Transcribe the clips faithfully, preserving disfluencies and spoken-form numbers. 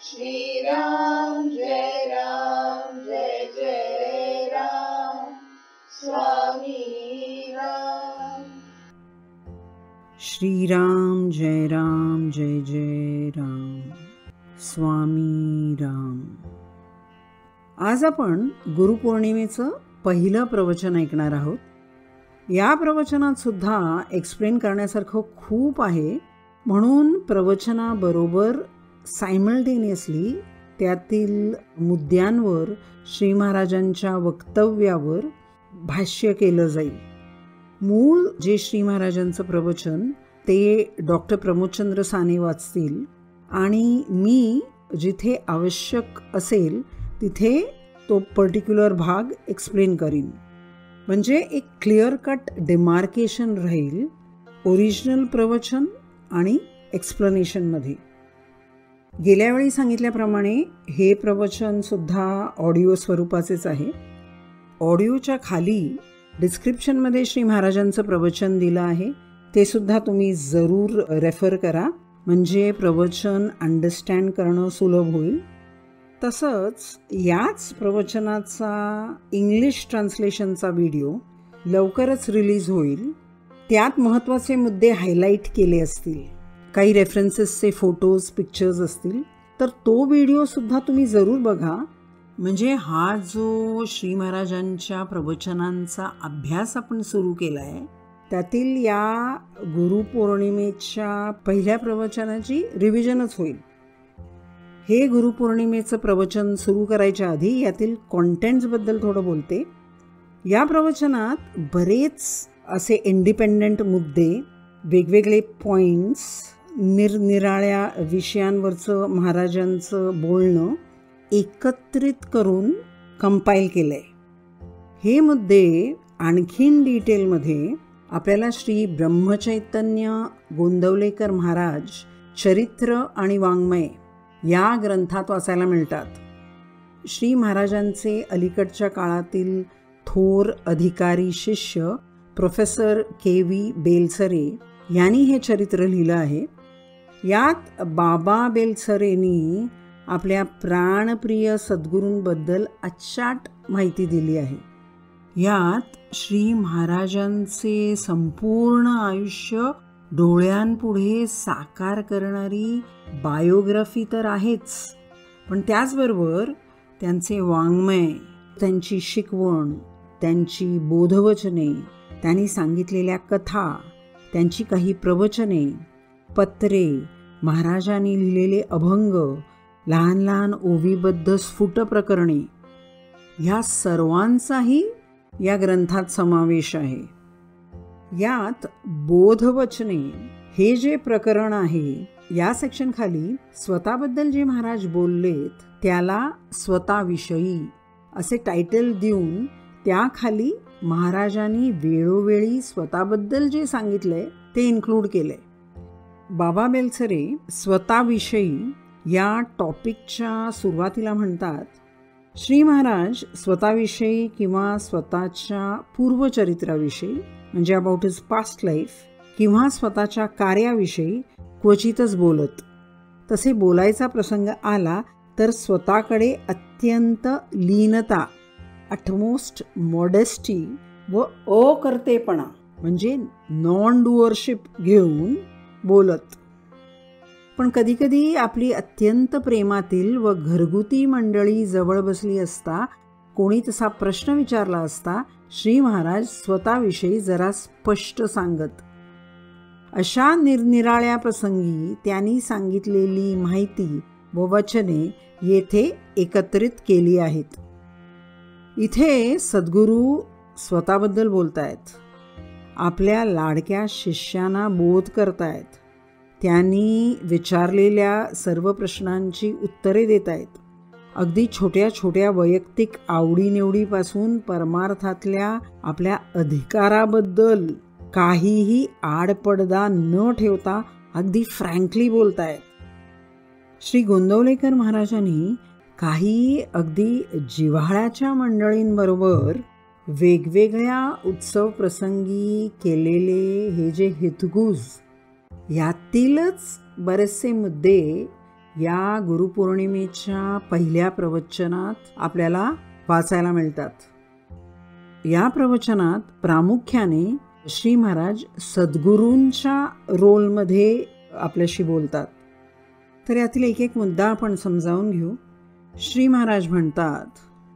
श्री राम जय राम जय जय राम स्वामी राम। श्री राम जय राम जय जय राम स्वामी राम। आज आपण गुरुपौर्णिमेचं पहिलं प्रवचन ऐकणार आहोत। या प्रवचनात सुद्धा एक्सप्लेन करण्यासारखं खूप आहे, म्हणून प्रवचनाबरोबर सायमल्टेनियसली त्यातील मुद्द्यांवर श्री महाराजांच्या वक्तव्यावर भाष्य केलं जाईल। मूळ जे श्री महाराजांचं प्रवचन ते डॉक्टर प्रमोदचंद्र साने वाचतील आणि मी जिथे आवश्यक असेल तिथे तो पर्टिक्युलर भाग एक्सप्लेन करीन, म्हणजे एक क्लिअर कट डिमार्केशन राहील ओरिजिनल प्रवचन आणि एक्सप्लेनेशनमध्ये। गेल्या वेळी सांगितल्याप्रमाणे हे प्रवचन सुद्धा ऑडिओ स्वरूपाचेच आहे। ऑडिओच्या खाली डिस्क्रिप्शनमध्ये श्री महाराजांचं प्रवचन दिलं आहे, ते सुद्धा तुम्ही जरूर रेफर करा, म्हणजे प्रवचन अंडरस्टँड करणं सुलभ होईल। तसंच याच प्रवचनाचा इंग्लिश ट्रान्सलेशनचा व्हिडिओ लवकरच रिलीज होईल। त्यात महत्त्वाचे मुद्दे हायलाईट केले असतील, काही रेफरन्सेसचे फोटोज पिक्चर्स असतील, तर तो व्हिडिओसुद्धा तुम्ही जरूर बघा, म्हणजे हा जो श्री महाराजांच्या प्रवचनांचा अभ्यास आपण सुरू केला आहे त्यातील या गुरुपौर्णिमेच्या पहिल्या प्रवचनाची रिव्हिजनच होईल। हे गुरुपौर्णिमेचं प्रवचन सुरू करायच्या आधी यातील कॉन्टेंट्सबद्दल थोडं बोलते। या प्रवचनात बरेच असे इंडिपेंडंट मुद्दे, वेगवेगळे पॉईंट्स, निरनिराळ्या विषयांवरचं महाराजांचं बोलणं एकत्रित करून कंपाईल केलं आहे। हे मुद्दे आणखीन डिटेलमध्ये आपल्याला श्री ब्रह्मचैतन्य गोंदवलेकर महाराज चरित्र आणि वाङ्मय या ग्रंथात वाचायला मिळतात। श्री महाराजांचे अलीकडच्या काळातील थोर अधिकारी शिष्य प्रोफेसर के व्ही बेलसरे यांनी हे चरित्र लिहिलं आहे। यात बाबा बेलसरेंनी आपल्या प्राणप्रिय सद्गुरूंबद्दल अचाट माहिती दिली आहे। यात श्री महाराजांचे संपूर्ण आयुष्य डोळ्यांपुढे साकार करणारी बायोग्राफी तर आहेच, पण त्याचबरोबर त्यांचे वाङ्मय, त्यांची शिकवण, त्यांची बोधवचने, त्यांनी सांगितलेल्या कथा, त्यांची काही प्रवचने, पत्रे, महाराजांनी लिहिलेले अभंग, लहान लहान ओवीबद्ध स्फुट प्रकरणे, ह्या सर्वांचाही या ग्रंथात समावेश आहे। यात बोधवचने हे जे प्रकरण आहे, या सेक्शन खाली स्वतःबद्दल जे महाराज बोललेत त्याला स्वतःविषयी असे टायटल देऊन त्याखाली महाराजांनी वेळोवेळी स्वतःबद्दल जे सांगितलंय ते इन्क्लूड केलंय। बाबा बेलसरे स्वतःविषयी या टॉपिकच्या सुरुवातीला म्हणतात, श्री महाराज स्वतःविषयी किंवा स्वतःच्या पूर्वचरित्राविषयी म्हणजे अबाउट हिज पास्ट लाईफ किंवा स्वतःच्या कार्याविषयी क्वचितच बोलत। तसे बोलायचा प्रसंग आला तर स्वतःकडे अत्यंत लीनता, अटमोस्ट मॉडेस्टी व अकर्तेपणा म्हणजे नॉन डुअरशिप घेऊन बोलत। पण कधीकधी आपली अत्यंत प्रेमातील व घरगुती मंडळी जवळ बसली असता कोणी तसा प्रश्न विचारला असता श्री महाराज स्वतःविषयी जरा स्पष्ट सांगत। अशा निरनिराळ्या प्रसंगी त्यांनी सांगितलेली माहिती व वचने येथे एकत्रित केली आहेत। इथे सद्गुरू स्वतःबद्दल बोलतायत, आपल्या लाडक्या शिष्यांना बोध करतायत, त्यांनी विचारलेल्या सर्व प्रश्नांची उत्तरे देत आहेत। अगदी छोट्या छोट्या वैयक्तिक आवडीनिवडीपासून परमार्थातल्या आपल्या अधिकाराबद्दल काहीही आडपडदा न ठेवता अगदी फ्रँकली बोलतायत। श्री गोंदवलेकर महाराजांनी काही अगदी जिव्हाळ्याच्या मंडळींबरोबर वेगवेगळ्या उत्सव प्रसंगी केलेले हे जे हितगुज, यातीलच बरेचसे मुद्दे या गुरुपौर्णिमेच्या पहिल्या प्रवचनात आपल्याला वाचायला मिळतात. या प्रवचनात प्रामुख्याने श्री महाराज सद्गुरूंच्या रोलमध्ये आपल्याशी बोलतात. तर यातील एक एक मुद्दा आपण समजावून घेऊ. श्री महाराज म्हणतात,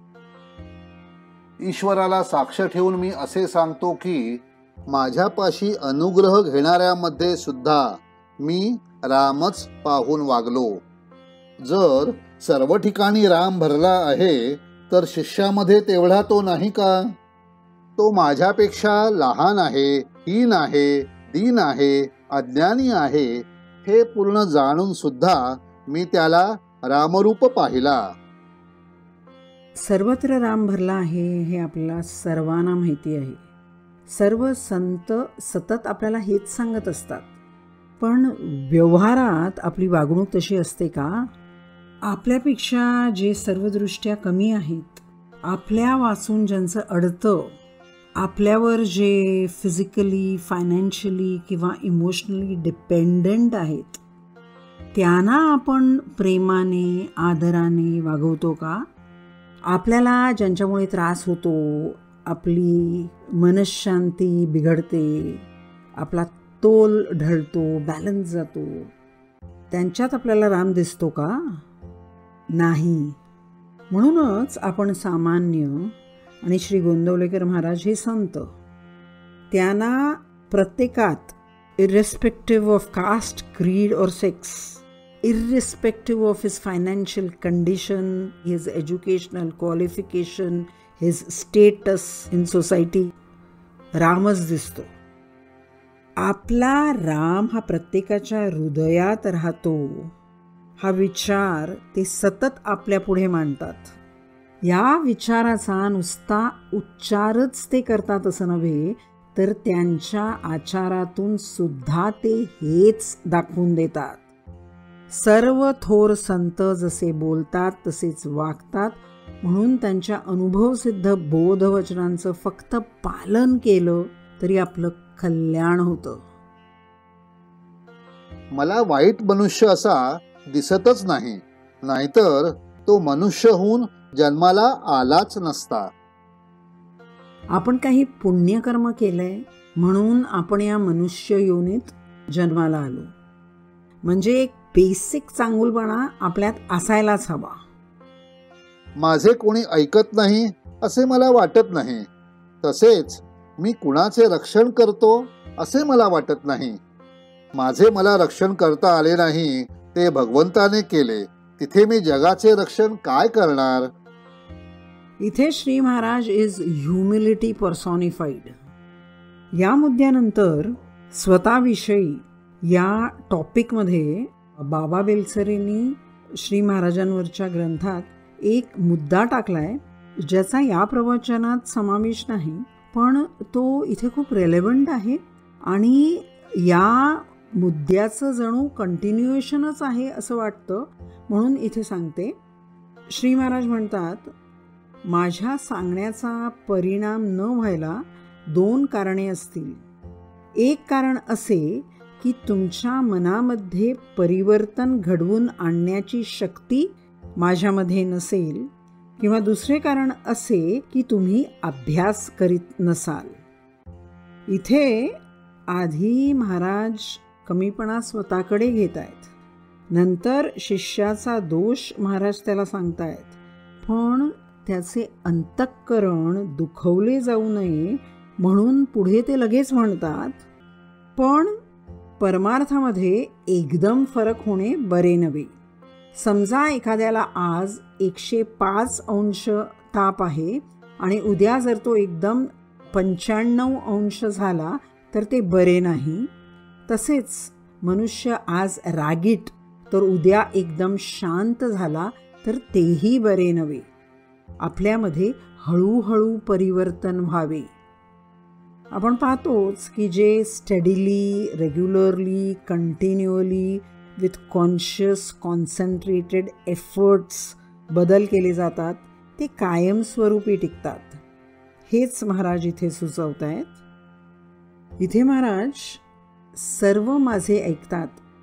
ईश्वराला साक्ष ठेवून मी असे सांगतो की माझ्यापाशी अनुग्रह घेणाऱ्यामध्ये सुद्धा मी रामच पाहून वागलो. जर सर्व ठिकाणी राम भरला आहे तर शिष्यामध्ये तेवढा तो नाही का? तो माझ्यापेक्षा लहान आहे, हीन आहे, दीन आहे, अज्ञानी आहे हे पूर्ण जाणून सुद्धा मी त्याला रामरूप पाहिला. सर्वत्र राम भरला आहे हे आपल्याला सर्वांना माहिती आहे. सर्व संत सतत आपल्याला हेच सांगत असतात. पण व्यवहारात आपली वागणूक तशी असते का? आपल्यापेक्षा जे सर्वदृष्ट्या कमी आहेत, आपल्या वाचून ज्यांचं अडतं, आपल्यावर जे फिजिकली, फायनान्शियली किंवा इमोशनली डिपेंडंट आहेत, त्यांना आपण प्रेमाने, आदराने वागवतो का? आपल्याला ज्यांच्यामुळे त्रास होतो, आपली मनःशांती बिघडते, आपला तोल ढळतो, बॅलन्स जातो, त्यांच्यात आपल्याला राम दिसतो का? नाही. म्हणूनच आपण सामान्य आणि श्री गोंदवलेकर महाराज हे संत, त्यांना प्रत्येकात इर्रेस्पेक्टिव्ह ऑफ कास्ट, क्रीड और sex, irrespective of his financial condition, his educational qualification, his status in society, रामच दिसतो. आपला राम हा प्रत्येकाच्या हृदयात राहतो हा विचार ते सतत आपल्या पुढे मांडतात. या विचाराचा नुसता उच्चारच ते करतात असं नव्हे, तर त्यांच्या आचारातून सुद्धा ते हेच दाखवून देतात. सर्व थोर संत जसे बोलतात तसेच वागतात, म्हणून त्यांच्या अनुभवसिद्ध बोधवचनांचं फक्त पालन केलं तरी आपलं कल्याण होतं. मला वाईट मनुष्य असा दिसतच नाही, नाहीतर तो मनुष्य होऊन जन्माला आलाच नसता. आपण काही पुण्यकर्म केलंय म्हणून आपण या मनुष्य योनीत जन्माला आलो. म्हणजे एक बेसिक चांगुलपणा आपल्यात असायलाच हवा. माझे कोणी ऐकत नाही असे मला वाटत नाही, तसेच मी कुणाचे रक्षण करतो असे मला वाटत नाही. माझे मला रक्षण करता आले नाही ते भगवंताने केले, तिथे मी जगाचे रक्षण काय करणार? इथे Shri Maharaj is humility personified. या मुद्द्यानंतर स्वतःविषयी या टॉपिकमध्ये बाबा बेलसरेंनी श्री महाराजांवरच्या ग्रंथात एक मुद्दा टाकलाय, ज्याचा या प्रवचनात समावेश नाही, पण तो इथे खूप रेलेव्हंट आहे आणि या मुद्द्याचं जणू कंटिन्युएशनच आहे असं वाटतं, म्हणून इथे सांगते. श्री महाराज म्हणतात, माझ्या सांगण्याचा परिणाम न व्हायला दोन कारणे असतील. एक कारण असे की तुमच्या मनामध्ये परिवर्तन घडवून आणण्याची शक्ती माझ्यामध्ये नसेल, किंवा दुसरे कारण असे की तुम्ही अभ्यास करीत नसाल. इथे आधी महाराज कमीपणा स्वतःकडे घेत आहेत, नंतर शिष्याचा दोष महाराज त्याला सांगतायत, पण त्याचे अंतःकरण दुखवले जाऊ नये म्हणून पुढे ते लगेच म्हणतात, पण परमार्थामध्ये एकदम फरक होणे बरे नव्हे. समजा एखाद्याला आज एकशे पाच अंश ताप आहे आणि उद्या जर तो एकदम पंच्याण्णव अंश झाला तर ते बरे नाही. तसेच मनुष्य आज रागीट तर उद्या एकदम शांत झाला तर तेही बरे नव्हे. आपल्यामध्ये हळूहळू परिवर्तन व्हावे. आपण पाहतोच की जे steadily, regularly, continuously with conscious concentrated efforts बदल केले जातात ते कायमस्वरूपी टिकतात. हेच महाराज इथे सुचवत आहेत. इथे महाराज सर्व माझे ऐकतात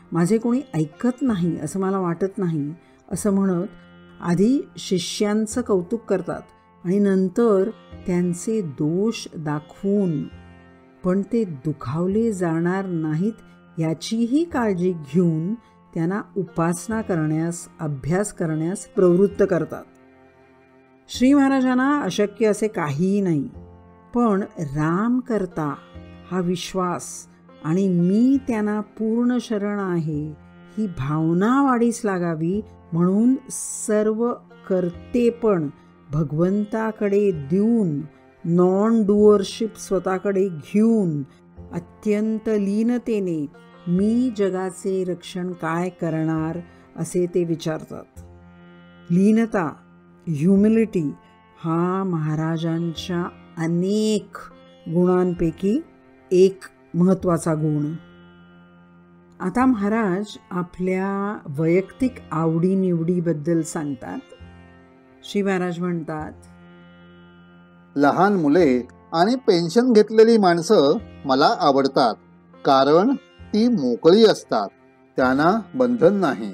माझे कोणी ऐकत नाही असं मला वाटत नाही असं म्हणत आधी शिष्यांचं कौतुक करतात आणि नंतर त्यांचे दोष दाखवून पण ते दुखावले जाणार नाहीत याचीही काळजी घेऊन त्यांना उपासना करण्यास, अभ्यास करण्यास प्रवृत्त करतात. श्री महाराजांना अशक्य असे काहीही नाही, पण राम करता हा विश्वास आणि मी त्यांना पूर्ण शरण आहे ही भावना वाढीस लागावी म्हणून सर्व कर्तेपण भगवंताकडे देऊन, नॉन डुअरशिप स्वतःकडे घेऊन अत्यंत लीनतेने मी जगाचे रक्षण काय करणार असे ते विचारतात. लीनता, ह्युमिलिटी हा महाराजांच्या अनेक गुणांपैकी एक महत्त्वाचा गुण. आता महाराज आपल्या वैयक्तिक आवडीनिवडीबद्दल सांगतात. श्री महाराज म्हणतात, लहान मुले आणि पेन्शन घेतलेली माणसं मला आवडतात, कारण ती मोकळी असतात, त्यांना बंधन नाही.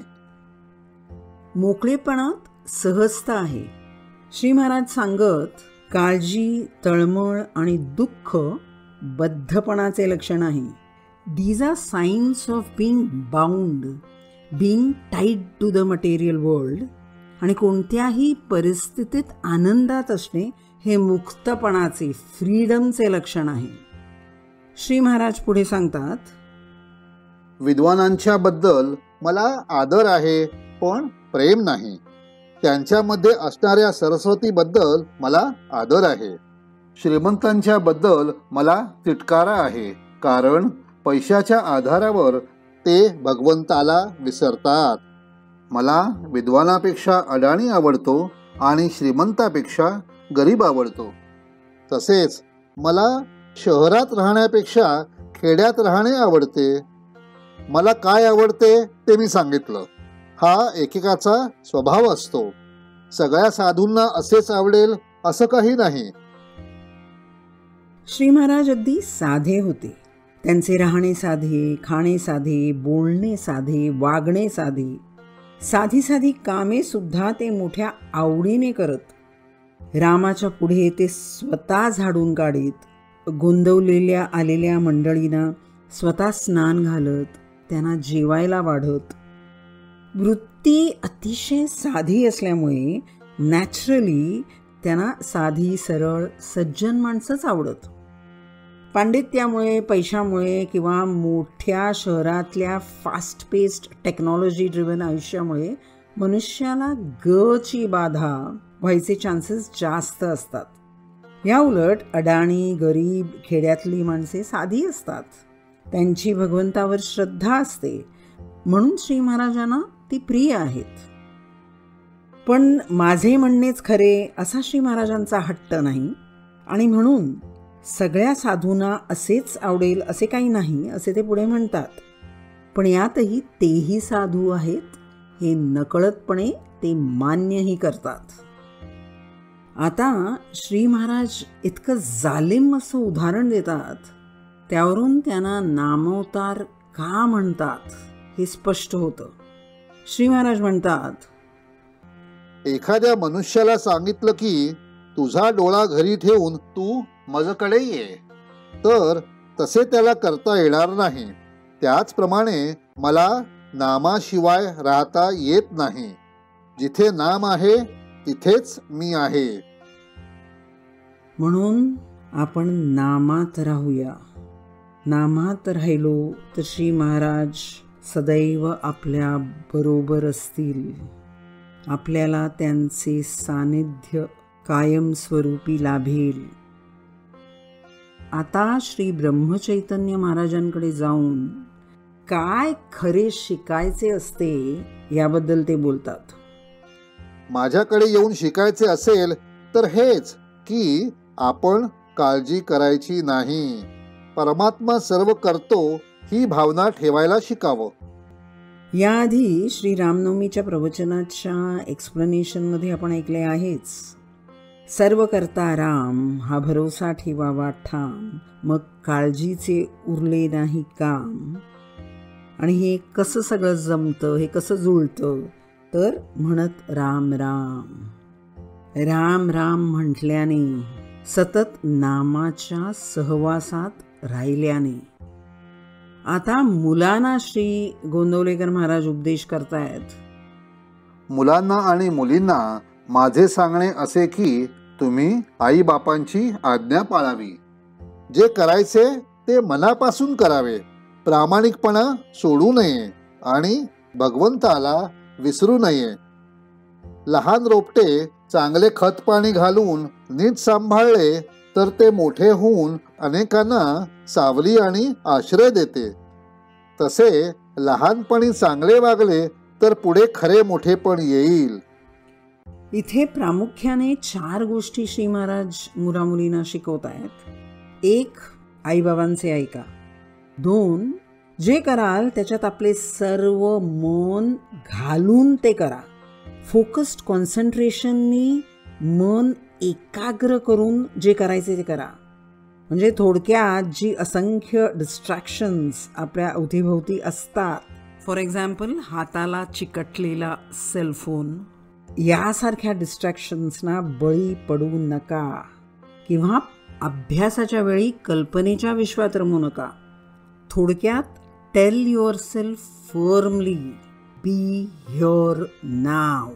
मोकळेपणात सहजता आहे. श्री महाराज सांगत, काळजी, तळमळ आणि दुःख बद्धपणाचे लक्षण आहे. These are signs of being bound, being tied to the material world. आणि कोणत्याही परिस्थितीत आनंदात असणे हे मुक्तपणाचे, फ्रीडमचे लक्षण आहे. श्री महाराज पुढे सांगतात, विद्वानांच्या बद्दल मला आदर आहे पण प्रेम नाही. त्यांच्यामध्ये असणाऱ्या सरस्वतीबद्दल मला आदर आहे. श्रीमंतांच्या बद्दल मला तिटकारा आहे, कारण पैशाच्या आधारावर ते भगवंताला विसरतात. मला विद्वानापेक्षा अडाणी आवडतो आणि श्रीमंतापेक्षा गरीब आवडतो. तसेच मला शहरात राहण्यापेक्षा खेड्यात राहणे आवडते. मला काय आवडते ते मी सांगितलं. हा एकेकाचा स्वभाव असतो. सगळ्या साधूंना असेच आवडेल असं काही नाही. श्री महाराज अगदी साधे होते. त्यांचे राहणे साधे, खाणे साधे, बोलणे साधे, वागणे साधे. साधी साधी कामे सुद्धा ते मोठ्या आवडीने करत. रामाच्या पुढे ते स्वतः झाडून काढीत. गोंदवलेल्या आलेल्या मंडळींना स्वतः स्नान घालत, त्यांना जेवायला वाढत. वृत्ती अतिशय साधी असल्यामुळे नॅचरली त्यांना साधी, सरळ, सज्जन माणसंच आवडत. पांडित्यामुळे, पैशामुळे किंवा मोठ्या शहरातल्या फास्ट पेस्ड टेक्नॉलॉजी ड्रिव्हन आयुष्यामुळे मनुष्याला गची बाधा व्हायचे चान्सेस जास्त असतात. या उलट अडाणी, गरीब, खेड्यातली माणसे साधी असतात. त्यांची भगवंतावर श्रद्धा असते, म्हणून श्री महाराजांना ती प्रिय आहेत. पण माझे म्हणणेच खरे असा श्री महाराजांचा हट्ट नाही आणि म्हणून सगळ्या साधूंना असेच आवडेल असे काही नाही असे ते पुढे म्हणतात. पण यातही तेही साधू आहेत हे नकळतपणे ते मान्यही करतात. आता श्री महाराज इतकं जालिम असं उदाहरण देतात, त्यावरून त्यांना नामवतार का म्हणतात हे स्पष्ट होतं. श्री महाराज म्हणतात, एखाद्या मनुष्याला सांगितलं की तुझा डोळा घरी ठेवून तू माझ्याकडे ये, तर तसे त्याला करता येणार नाही. त्याचप्रमाणे मला नामाशिवाय राहता येत नाही. जिथे नाम आहे तिथेच मी आहे. म्हणून आपण नामात राहूया. नामात राहिलो तर श्री महाराज सदैव आपल्या बरोबर असतील. आपल्याला त्यांचे सानिध्य कायमस्वरूपी लाभेल. आता श्री ब्रह्मचैतन्य महाराजांकडे जाऊन काय खरे शिकायचे असते याबद्दल ते बोलतात. माझ्याकडे येऊन शिकायचे असेल तर हेच की आपण काळजी करायची नाही. परमात्मा सर्व करतो ही भावना ठेवायला शिकावं. याआधी श्री रामनवमीच्या प्रवचनाच्या एक्सप्लेनेशनमध्ये आपण ऐकले आहेच, सर्व करता राम हा भरोसा ठेवावा ठाम, मग काळजीचे उरले नाही काम. आणि हे कसं सगळं जमतं, हे कसं जुळतं, तर म्हणत राम राम. राम राम म्हटल्याने, सतत नामाच्या सहवासात राहिल्याने. आता मुलांना श्री गोंदवलेकर महाराज उपदेश करतायत. मुलांना आणि मुलींना माझे सांगणे असे की तुम्ही आई बापांची आज्ञा पाळावी. जे करायचे ते मनापासून करावे. प्रामाणिकपणा सोडू नये आणि भगवंताला विसरू नये. लहान रोपटे चांगले खत पाणी घालून नीट सांभाळले तर ते मोठे होऊन अनेकांना सावली आणि आश्रय देते. तसे लहानपणी चांगले वागले तर पुढे खरे मोठेपण येईल. इथे प्रामुख्याने चार गोष्टी श्री महाराज मुलामुलींना शिकवत आहेत. एक, आईबाबांचे ऐका. दोन, जे कराल त्याच्यात आपले सर्व मन घालून ते करा. फोकस्ड कॉन्सन्ट्रेशननी मन एकाग्र करून जे करायचे ते करा. म्हणजे थोडक्यात जी असंख्य डिस्ट्रॅक्शन्स आपल्या अवतीभोवती असतात, फॉर एक्झाम्पल हाताला चिकटलेला सेलफोन, यासारख्या डिस्ट्रॅक्शन्सना बळी पडू नका. किंवा अभ्यासाच्या वेळी कल्पनेच्या विश्वात रमू नका. थोडक्यात tell yourself firmly, be here now.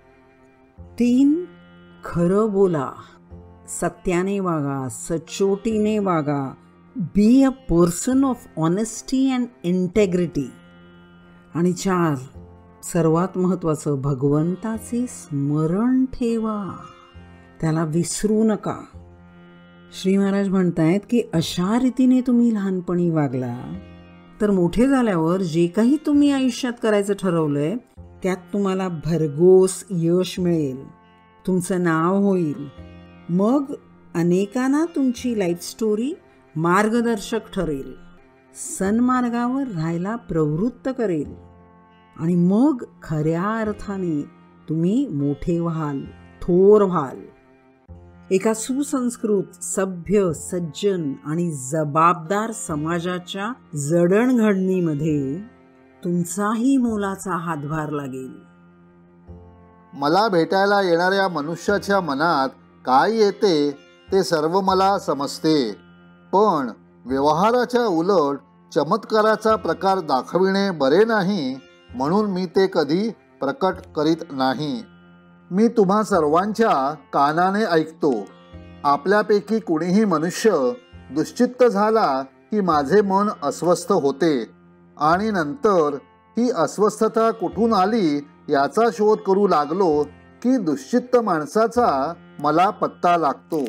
तीन, खरं बोला, सत्याने वागा, सचोटीने वागा. Be a person of honesty and integrity. आणि चार, सर्वात महत्त्वाचं, भगवंताचे स्मरण ठेवा, त्याला विसरू नका. श्री महाराज म्हणतायत की अशा रीतीने तुम्ही लहानपणी वागला तर मोठे झाल्यावर जे काही तुम्ही आयुष्यात करायचं ठरवलंय त्यात तुम्हाला भरघोस यश मिळेल, तुमचं नाव होईल. मग अनेकांना तुमची लाईफ स्टोरी मार्गदर्शक ठरेल, सन्मार्गावर राहायला प्रवृत्त करेल. आणि मग खऱ्या अर्थाने तुम्ही मोठे व्हाल, थोर व्हाल. एका सुसंस्कृत, सभ्य, सज्जन आणि जबाबदार समाजाच्या जडणघडणीमध्ये तुमचाही मोलाचा हातभार लागेल. मला भेटायला येणाऱ्या मनुष्याच्या मनात काय येते ते सर्व मला समजते, पण व्यवहाराच्या उलट चमत्काराचा प्रकार दाखविणे बरे नाही म्हणून मी ते कधी प्रकट करीत नाही. मी तुम्हा सर्वांच्या कानाने ऐकतो. आपल्यापैकी कुणीही मनुष्य दुश्चित्त झाला की माझे मन अस्वस्थ होते आणि नंतर ही अस्वस्थता कुठून आली याचा शोध करू लागलो की दुश्चित्त माणसाचा मला पत्ता लागतो.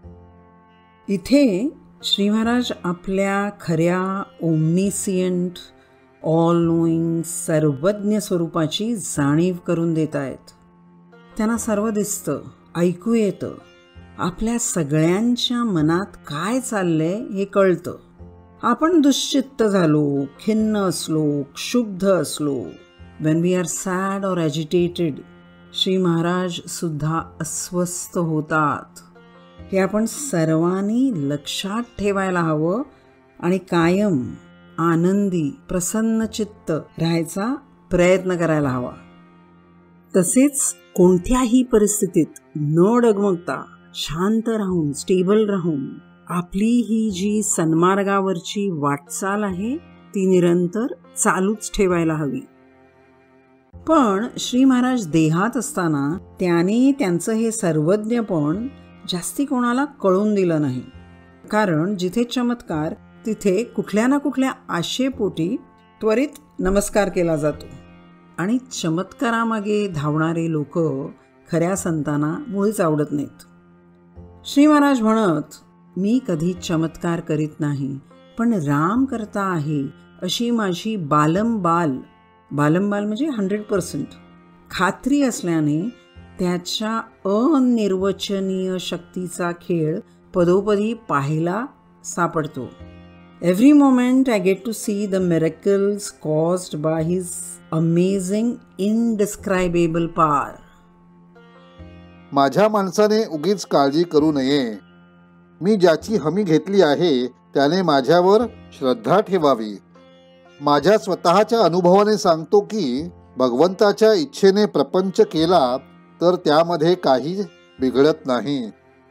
इथे श्री महाराज आपल्या खऱ्या ओमनिसियंट, ऑल नोईंग, सर्वज्ञ स्वरूपाची जाणीव करून देत आहेत. त्यांना सर्व दिसतं, ऐकू येतं, आपल्या सगळ्यांच्या मनात काय चाललंय हे कळतं. आपण दुश्चित्त झालो, खिन्न असलो, क्षुब्ध असलो, when we are sad or agitated, Shri Maharaj सुद्धा अस्वस्थ होतात. हे आपण सर्वांनी लक्षात ठेवायला हवं आणि कायम आनंदी, प्रसन्न चित्त राहायचा प्रयत्न करायला हवा. तसेच कोणत्याही परिस्थितीत न डगमगता शांत राहून, स्टेबल राहून आपली ही जी सन्मार्गावरची वाटचाल आहे ती निरंतर चालूच ठेवायला हवी. पण श्री महाराज देहात असताना त्याने त्यांचं हे सर्वज्ञपण जास्ती कोणाला कळून दिलं नाही. कारण जिथे चमत्कार तिथे कुठल्या ना कुठल्या आशेपोटी त्वरित नमस्कार केला जातो आणि चमत्कारामागे धावणारे लोक खऱ्या संतांना मुळीच आवडत नाहीत. श्री महाराज म्हणत, मी कधी चमत्कार करीत नाही, पण राम करता आहे अशी माझी बालंबाल, बालंबाल म्हणजे हंड्रेड पर्सेंट खात्री असल्याने त्याच्या अनिर्वचनीय शक्तीचा खेळ पदोपदी पाहायला सापडतो. Every moment I get to see the miracles caused by his amazing, indescribable power. माझ्या माणसाने उगीच काळजी करू नये. मी ज्याची हमी घेतली आहे त्याने माझ्यावर श्रद्धा ठेवावी. माझ्या स्वतःच्या अनुभवाने सांगतो की भगवंताच्या इच्छेने प्रपंच केला तर त्यामध्ये काही बिघडत नाही.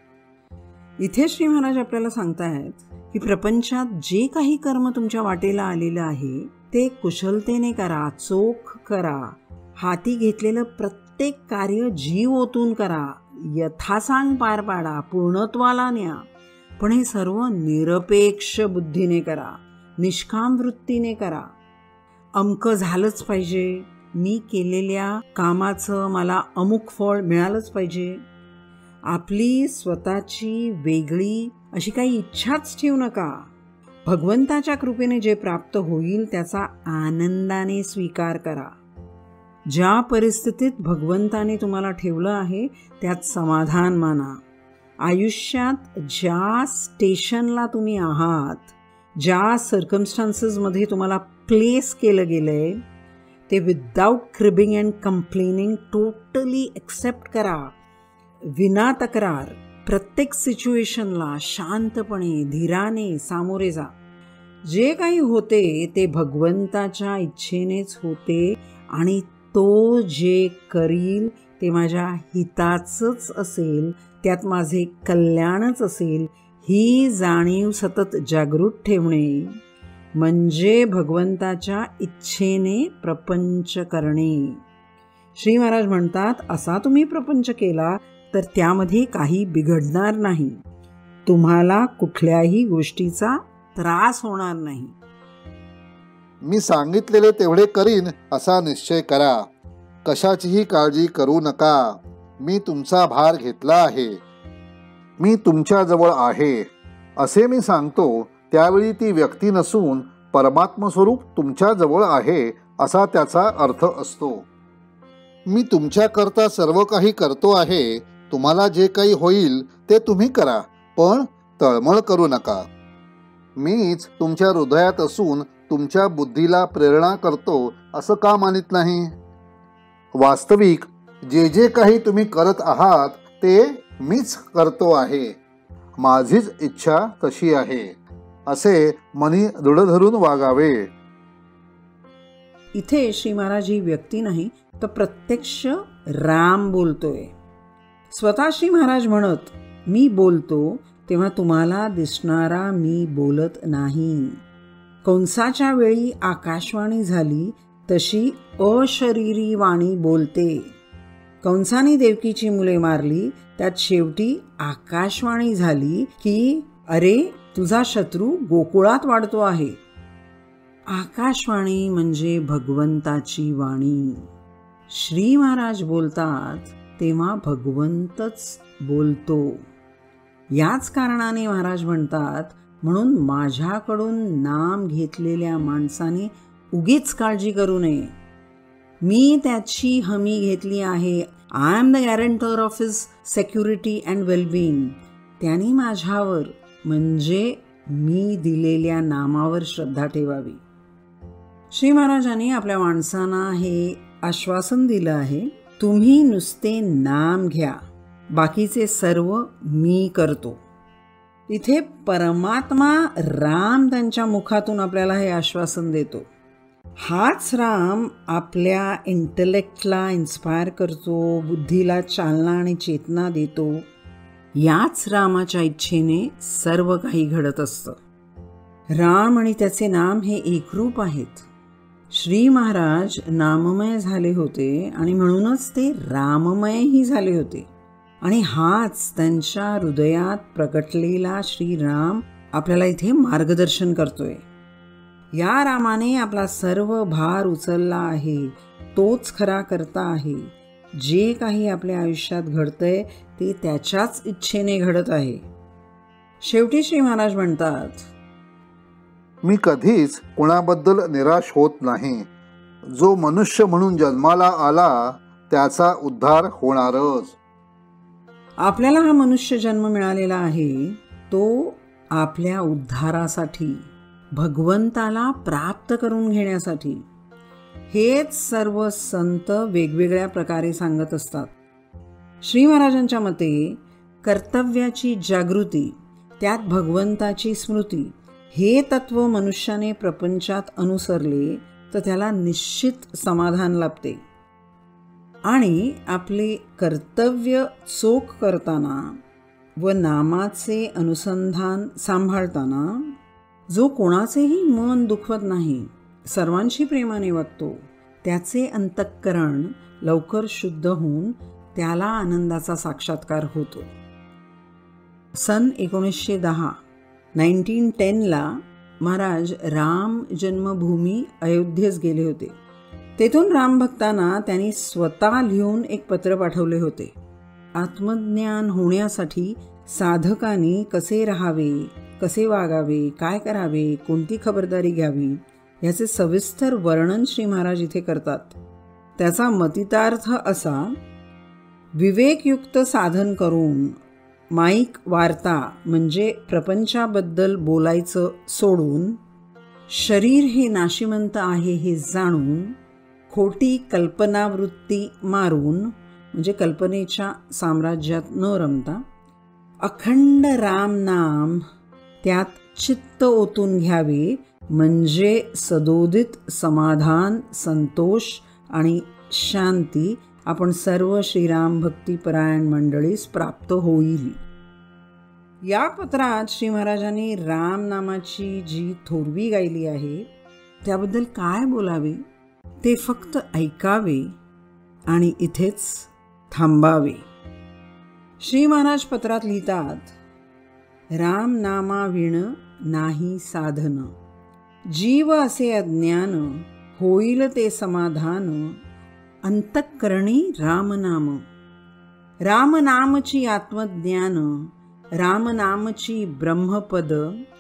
इथे श्री महाराज आपल्याला सांगतायत की प्रपंचात जे काही कर्म तुमच्या वाटेला आलेलं आहे ते कुशलतेने करा, चोख करा. हाती घेतलेलं प्रत्येक कार्य जीव ओतून करा, यथासांग पार पाडा, पूर्णत्वाला न्या. पण हे सर्व निरपेक्ष बुद्धीने करा, निष्काम वृत्तीने करा. अमकं झालंच पाहिजे, मी केलेल्या कामाचं मला अमुक फळ मिळालंच पाहिजे. आपली स्वतःची वेगळी अशी काही इच्छाच ठेवू नका. भगवंताच्या कृपेने जे प्राप्त होईल त्याचा आनंदाने स्वीकार करा. ज्या परिस्थितीत भगवंताने तुम्हाला ठेवलं आहे त्यात समाधान माना. आयुष्यात ज्या स्टेशनला तुम्ही आहात, ज्या सर्कमस्टान्सेसमध्ये तुम्हाला प्लेस केलं गेलं आहे ते without cribbing and complaining totally accept करा. विना तक्रार प्रत्येक सिच्युएशनला शांतपणे धीराने सामोरे जा. जे काही होते ते भगवंताच्या इच्छेनेच होते आणि तो जे करील ते माझ्या हिताचंच असेल, त्यात माझे कल्याणच असेल ही जाणीव सतत जागृत ठेवणे म्हणजे भगवंताच्या इच्छेने प्रपंच करणे. श्री महाराज म्हणतात असा तुम्ही प्रपंच केला तर त्यामध्ये काही बिघडणार नाही, तुम्हाला कुठल्याही गोष्टीचा त्रास होणार नाही. मी सांगितलेले तेवढे करीन असा निश्चय करा. कशाचीही काळजी करू नका. मी तुमचा भार घेतला आहे, मी तुमच्या जवळ आहे असे मी सांगतो त्यावेळी ती व्यक्ती नसून परमात्म स्वरूप तुमच्या जवळ आहे असा त्याचा अर्थ असतो. मी तुमच्याकरता सर्व काही करतो आहे, तुम्हाला जे काही होईल ते तुम्ही करा, पण तळमळ करू नका. मीच तुमच्या हृदयात असून तुमच्या बुद्धीला प्रेरणा करतो असं का मानित नाही? वास्तविक जे जे काही तुम्ही करत आहात ते मीच करतो आहे, माझीच इच्छा तशी आहे असे मनी दृढ धरून वागावे. इथे श्री महाराज ही व्यक्ती नाही तर प्रत्यक्ष राम बोलतोय. स्वतः श्री महाराज म्हणत मी बोलतो तेव्हा तुम्हाला दिसणारा मी बोलत नाही. कंसाच्या वेळी आकाशवाणी झाली तशी अशरीरी वाणी बोलते. कंसाने देवकीची मुले मारली त्यात शेवटी आकाशवाणी झाली की अरे तुझा शत्रू गोकुळात वाढतो आहे. आकाशवाणी म्हणजे भगवंताची वाणी. श्री महाराज बोलतात तेव्हा भगवंतच बोलतो. याच कारणाने महाराज म्हणतात म्हणून माझ्याकडून नाम घेतलेल्या माणसाने उगीच काळजी करू नये. मी त्याची हमी घेतली आहे. I am the guarantor of his security and wellbeing. त्याने माझ्यावर म्हणजे मी दिलेल्या नामावर श्रद्धा ठेवावी. श्री महाराजांनी आपल्या माणसांना हे आश्वासन दिलं आहे तुम्ही नुसते नाम घ्या, बाकीचे सर्व मी करतो. इथे परमात्मा राम त्यांच्या मुखातून आपल्याला हे आश्वासन देतो. हाच राम आपल्या इंटलेक्टला इन्स्पायर करतो, बुद्धीला चालना आणि चेतना देतो. याच रामाच्या इच्छेने सर्व काही घडत असतं. राम आणि त्याचे नाम हे एकरूप आहेत. श्री महाराज नाममय झाले होते आणि म्हणूनच ते राममयही झाले होते. आणि हाच त्यांच्या हृदयात प्रकटलेला श्रीराम आपल्याला इथे मार्गदर्शन करतोय. या रामाने आपला सर्व भार उचलला आहे. तोच खरा करता आहे. जे काही आपल्या आयुष्यात घडतंय ते त्याच्याच इच्छेने घडत आहे. शेवटी श्री महाराज म्हणतात मी कधीच कोणाबद्दल निराश होत नाही. जो मनुष्य म्हणून जन्माला आला त्याचा उद्धार होणारच. आपल्याला हा मनुष्य जन्म मिळालेला आहे तो आपल्या उद्धारासाठी, भगवंताला प्राप्त करून घेण्यासाठी. हेच सर्व संत वेगवेगळ्या प्रकारे सांगत असतात. श्री महाराजांच्या मते कर्तव्याची जागृती, त्यात भगवंताची स्मृती हे तत्व मनुष्याने प्रपंचात अनुसरले तर त्याला निश्चित समाधान लाभते आणि आपले कर्तव्य चोख करताना व नामाचे अनुसंधान सांभाळताना जो कोणाचेही मन दुखवत नाही, सर्वांशी प्रेमाने वागतो, त्याचे अंतःकरण लवकर शुद्ध होऊन त्याला आनंदाचा साक्षात्कार होतो. सन एकोणीसशे दहा नाईन्टीन टेनला महाराज राम जन्मभूमी अयोध्येस गेले होते. तेथून रामभक्तांना त्यांनी स्वतः लिहून एक पत्र पाठवले होते. आत्मज्ञान होण्यासाठी साधकांनी कसे राहावे, कसे वागावे, काय करावे, कोणती खबरदारी घ्यावी याचे सविस्तर वर्णन श्री महाराज इथे करतात. त्याचा मतितार्थ असा, विवेकयुक्त साधन करून माईक वार्ता म्हणजे प्रपंचाबद्दल बोलायचं सोडून, शरीर हे नाशिवंत आहे हे जाणून, खोटी कल्पनावृत्ती मारून म्हणजे कल्पनेच्या साम्राज्यात न रमता अखंड राम नाम त्यात चित्त ओतून घ्यावे, म्हणजे सदोदित समाधान, संतोष आणि शांती आपण सर्व श्रीराम भक्तिपरायण मंडळीस प्राप्त होईल. या पत्रात श्री महाराजांनी राम नामाची जी थोरवी गायली आहे त्याबद्दल काय बोलावे ते फक्त ऐकावे आणि इथेच थांबावे. श्री महाराज पत्रात लिहितात, राम नामाविण नाही साधन, जीव असे अज्ञान, होईल ते समाधान, अंतःकरणी रामनाम. रामनामची आत्मज्ञान, रामनामची ब्रह्मपद,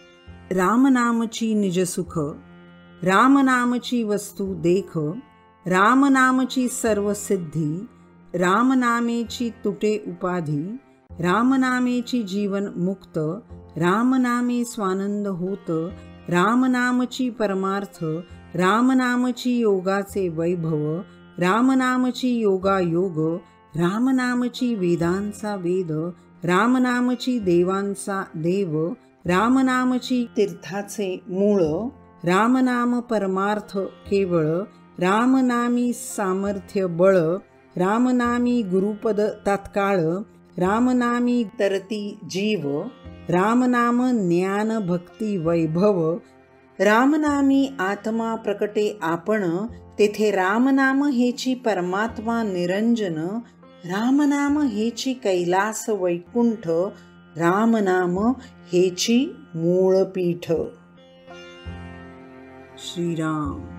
रामनामची निजसुख, रामनामची वस्तू देख, रामनामची सर्व सिद्धी, रामनामेची तुटे उपाधी, रामनामेची जीवन मुक्त, रामनामे स्वानंद होत, रामनामची परमार्थ, रामनामची योगाचे वैभव, रामनामची योगायोग, रामनामची वेदांचा वेद, रामनामची देवांचा देव, रामनामची तीर्थाचे मूळ, रामनाम परमार्थ केवळ, रामनामी सामर्थ्य बळ, रामनामी गुरुपद तात्काळ, रामनामी तरती जीव, रामनाम ज्ञान भक्ती वैभव, रामनामी आत्मा प्रकटे आपण, तेथे रामनाम हेची परमात्मा निरंजन, रामनाम हेची कैलास वैकुंठ, रामनाम हेची मूळपीठ. श्रीराम.